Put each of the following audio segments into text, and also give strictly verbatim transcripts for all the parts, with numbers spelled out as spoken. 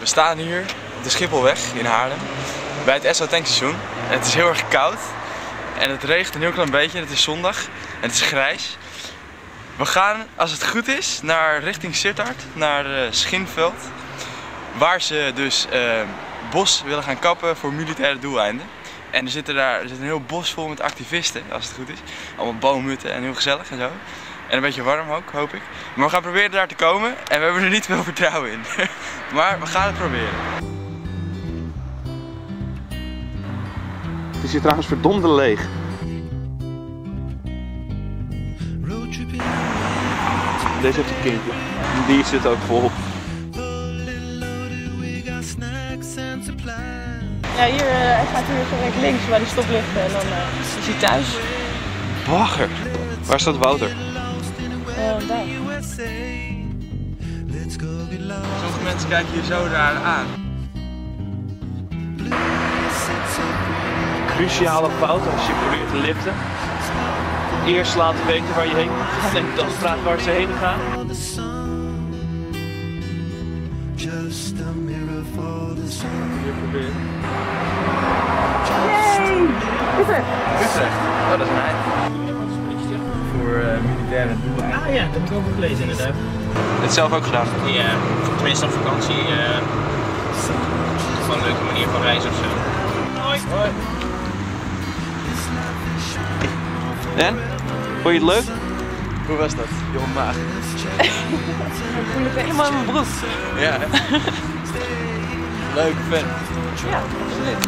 We staan hier op de Schipholweg in Haarlem bij het Esso tankstation. Het is heel erg koud en het regent een heel klein beetje. Het is zondag en het is grijs. We gaan, als het goed is, naar richting Sittard, naar uh, Schinveld, waar ze dus uh, bos willen gaan kappen voor militaire doeleinden. En er zitten daar er zit een heel bos vol met activisten, als het goed is. Allemaal boomhutten en heel gezellig en zo. En een beetje warm ook, hoop ik. Maar we gaan proberen daar te komen en we hebben er niet veel vertrouwen in. Maar we gaan het proberen. Het is hier trouwens verdomde leeg. Deze heeft een kindje. Die zit ook vol. Ja, hier uh, hij gaat hier zo recht links waar die stoplicht en dan uh, is hij thuis. Bagger. Waar staat Wouter? Uh, daar. Sommige mensen kijken hier zo raar aan. Cruciale fout als je probeert te liften. Eerst laten weten waar je heen gaat en dan vragen waar ze heen gaan. Hier proberen. Yay! Utrecht! Utrecht. Oh, dat is een eind. Voor uh, militaire doeleinden. Ah ja, dat heb ik ook gelezen inderdaad. Het zelf ook gedaan? Ja, tenminste op vakantie. Uh, gewoon een leuke manier van reizen ofzo. Hoi! Hoi! En? Vond je het leuk? Hoe was dat, jonge maag? Ik voel het helemaal in mijn broek. Ja, hè? Leuke fan. Ja, absoluut.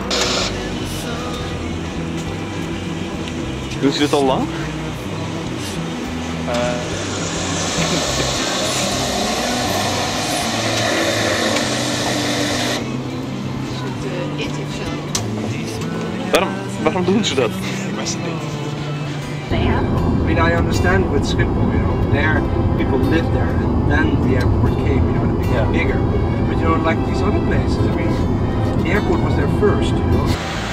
Doet je dit al lang? Uh, Waarom, waarom doen ze dat? ik was het niet. I mean, I understand with Schiphol, you know, there people lived there, and then the airport came, you know, and it became Yeah. bigger. But you know, like these other places, I mean, the airport was there first, you know.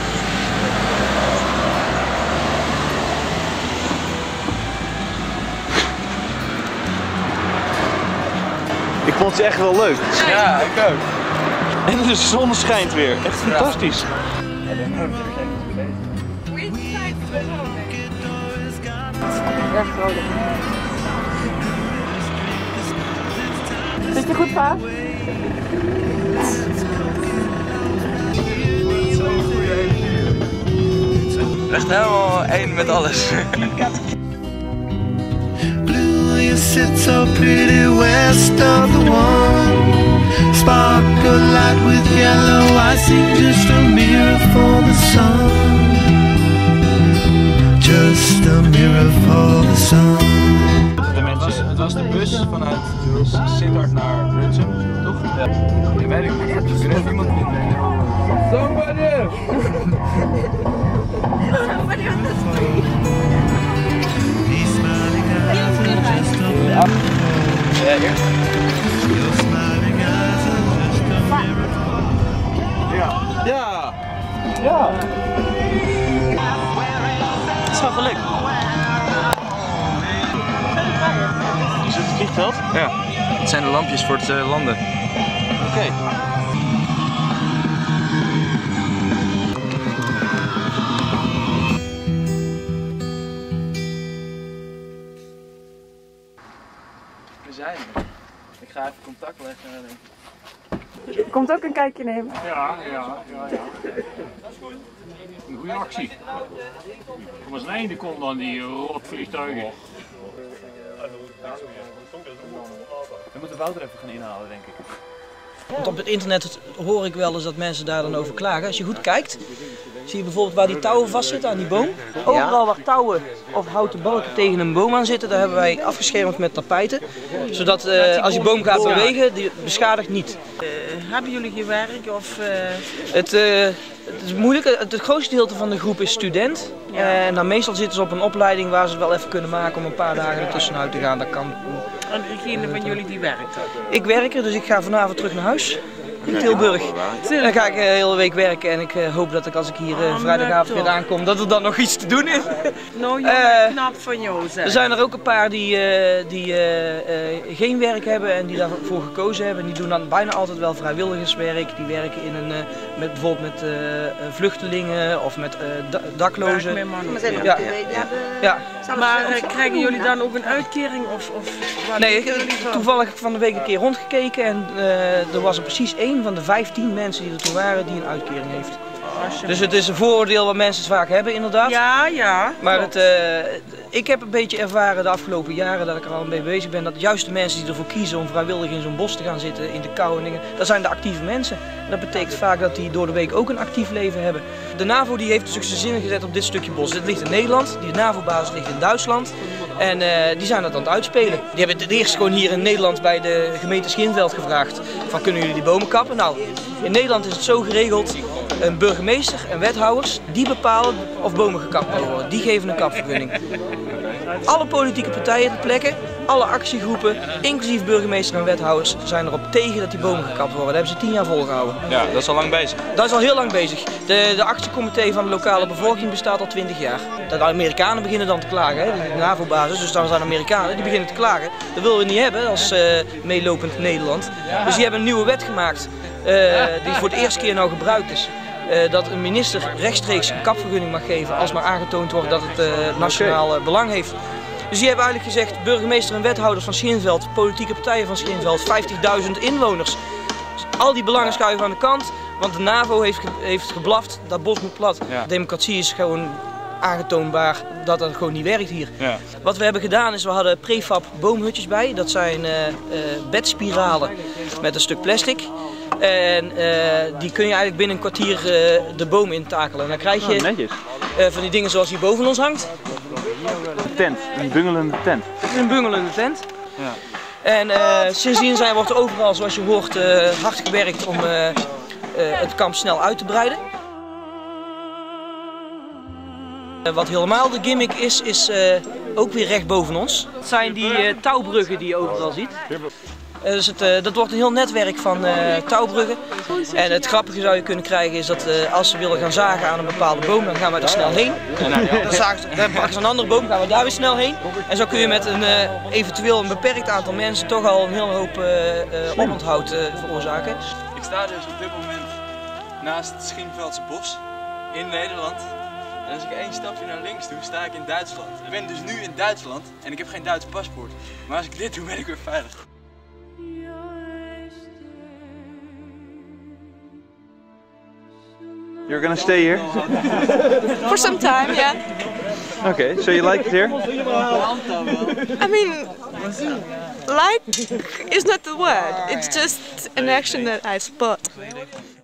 Ik vond ze echt wel leuk. Ja, ik ook. En de zon schijnt weer. Echt fantastisch. Ja, dan hebben we er geen gelezen. Erg vrolijk. Zit je goed, Pa? Zo'n goede energie. Echt helemaal één met alles. Blue, you sit so pretty west of the one. Sparkle light with yellow, I see just a mirror for the sun. Just a mirror for the sun. Het was, het was de bus vanuit Sittard naar Brunsum, toch? Ja. Dat weet ik niet. Er is net iemand in. Somebody! Somebody on the street. These smiling eyes are just a mirror. Ja, eerst. Your smiling eyes are just a mirror. Ja. Ja! Ja! Het is wel gelukt. Is het het vliegveld? Ja. Het zijn de lampjes voor het uh, landen. Oké. Okay. We zijn er. Ik ga even contact leggen. Denk ik. Komt ook een kijkje nemen. Ja, ja, ja, ja. Dat is goed. Een goede actie. Kom eens een einde komt dan die rotvliegtuigen. We moeten Wouter even gaan inhalen, denk ik. Want op het internet hoor ik wel eens dat mensen daar dan over klagen. Als je goed kijkt, zie je bijvoorbeeld waar die touwen vastzitten aan die boom. Overal waar touwen of houten balken tegen een boom aan zitten, daar hebben wij afgeschermd met tapijten. Zodat uh, als die boom gaat bewegen, die beschadigt niet. Uh, hebben jullie hier werk of? Uh... Het, uh, het is moeilijk. Het, het grootste deel van de groep is student. Ja. Uh, en dan meestal zitten ze op een opleiding waar ze het wel even kunnen maken om een paar dagen ertussenuit te gaan. Dat kan. En degene van jullie die werkt? Ik werk er, dus ik ga vanavond terug naar huis. in Tilburg. En dan ga ik de hele week werken en ik uh, hoop dat ik als ik hier uh, vrijdagavond weer aankom, dat er dan nog iets te doen is. Nou, jongen, uh, knap van jou zeg. Er zijn er ook een paar die, uh, die uh, uh, geen werk hebben en die daarvoor gekozen hebben. En die doen dan bijna altijd wel vrijwilligerswerk. Die werken in een, uh, met, bijvoorbeeld met uh, vluchtelingen of met uh, daklozen. Ja. Ja. Maar uh, krijgen jullie dan ook een uitkering? Of, of nee, ik, toevallig van de week een keer rondgekeken en uh, er was er precies één van de vijftien mensen die er toen waren die een uitkering heeft. Dus het is een vooroordeel wat mensen vaak hebben inderdaad. Ja, ja. Maar het, uh, ik heb een beetje ervaren de afgelopen jaren dat ik er al mee bezig ben, dat juist de mensen die ervoor kiezen om vrijwillig in zo'n bos te gaan zitten, in de kou en dingen, dat zijn de actieve mensen. En dat betekent vaak dat die door de week ook een actief leven hebben. De NAVO die heeft dus ook zijn zinnen gezet op dit stukje bos. Dit ligt in Nederland, die NAVO-basis ligt in Duitsland. En uh, die zijn dat aan het uitspelen. Die hebben het eerst gewoon hier in Nederland bij de gemeente Schinveld gevraagd van kunnen jullie die bomen kappen? Nou, in Nederland is het zo geregeld, een burgemeester en wethouders die bepalen of bomen gekapt moeten worden. Die geven een kapvergunning. Alle politieke partijen ter plekke, alle actiegroepen, inclusief burgemeester en wethouders, zijn erop tegen dat die bomen gekapt worden. Dat hebben ze tien jaar volgehouden. Ja, dat is al lang bezig. Dat is al heel lang bezig. De, de actiecomité van de lokale bevolking bestaat al twintig jaar. De Amerikanen beginnen dan te klagen, hè, de NAVO-basis, dus dan zijn Amerikanen, die beginnen te klagen. Dat willen we niet hebben als uh, meelopend Nederland. Dus die hebben een nieuwe wet gemaakt, uh, die voor de eerste keer nou gebruikt is. Uh, dat een minister rechtstreeks een kapvergunning mag geven als maar aangetoond wordt dat het uh, nationaal uh, belang heeft. Dus die hebben eigenlijk gezegd, burgemeester en wethouders van Schinveld, politieke partijen van Schinveld, vijftigduizend inwoners. Dus al die belangen schuiven aan de kant, want de NAVO heeft, ge heeft geblaft, dat bos moet plat. Ja. Democratie is gewoon aangetoonbaar dat dat gewoon niet werkt hier. Ja. Wat we hebben gedaan is, we hadden prefab boomhutjes bij, dat zijn uh, uh, bedspiralen met een stuk plastic. En uh, die kun je eigenlijk binnen een kwartier uh, de boom intakelen. En dan krijg je netjes. Uh, van die dingen zoals die boven ons hangt. Een tent, een bungelende tent. Een bungelende tent. Ja. En uh, sindsdien zijn, wordt er overal, zoals je hoort, uh, hard gewerkt om uh, uh, het kamp snel uit te breiden. Uh, wat helemaal de gimmick is, is uh, ook weer recht boven ons. Dat zijn die uh, touwbruggen die je overal ziet. Uh, dus het, uh, dat wordt een heel netwerk van uh, touwbruggen. En het grappige zou je kunnen krijgen is dat uh, als ze willen gaan zagen aan een bepaalde boom, dan gaan we er snel heen. Dan, zagen ze, dan pakken ze een andere boom, gaan we daar weer snel heen. En zo kun je met een uh, eventueel een beperkt aantal mensen toch al een hele hoop uh, uh, oponthoud uh, veroorzaken. Ik sta dus op dit moment naast het Schinveldse bos in Nederland. En als ik één stapje naar links doe, sta ik in Duitsland. Ik ben dus nu in Duitsland en ik heb geen Duits paspoort. Maar als ik dit doe, ben ik weer veilig. You're gonna stay here? For some time, yeah. Okay, so you like it here? I mean, like is not the word. It's just an action that I spot.